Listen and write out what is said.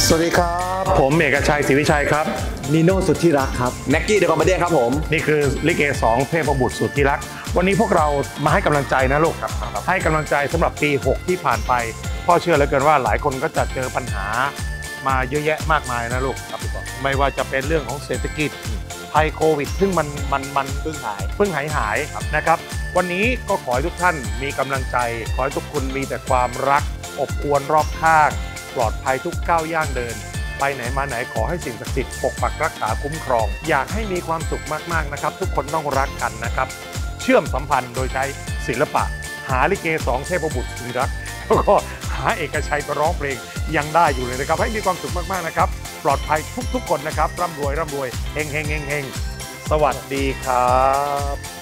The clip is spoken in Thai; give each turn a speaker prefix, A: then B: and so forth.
A: สวัสดีครับผมเอกชัยศรีวิชัยครับ
B: นิโน่สุดที่รักครับ
C: แน็กกี้เดอะคอมเมดี้ครับผม
A: นี่คือลิเก2เทพบุตรสุดที่รักวันนี้พวกเรามาให้กำลังใจนะลูกให้กำลังใจสำหรับปี6ที่ผ่านไปพ่อเชื่อเหลือเกินว่าหลายคนก็จะเจอปัญหามาเยอะแยะมากมายนะลูกไม่ว่าจะเป็นเรื่องของเศรษฐกิจภัยโควิดซึ่งมันเพิ่งหายนะครับวันนี้ก็ขอให้ทุกท่านมีกำลังใจขอให้ทุกคนมีแต่ความรักอบอวลรอบข้างปลอดภัยทุกก้าวย่างเดินไปไหนมาไหนขอให้สิ่งศักดิ์สิทธิ์ปกปักรักษาคุ้มครองอยากให้มีความสุขมากๆนะครับทุกคนต้องรักกันนะครับเชื่อมสัมพันธ์โดยใช้ศิลปะหาลิเก2เทพบุตรสุดที่รักแล้วก็หาเอกชัยไปร้องเพลงยังได้อยู่เลยนะครับให้มีความสุขมากๆนะครับปลอดภัยทุกๆคนนะครับร่ำรวยเฮงสวัสดีครับ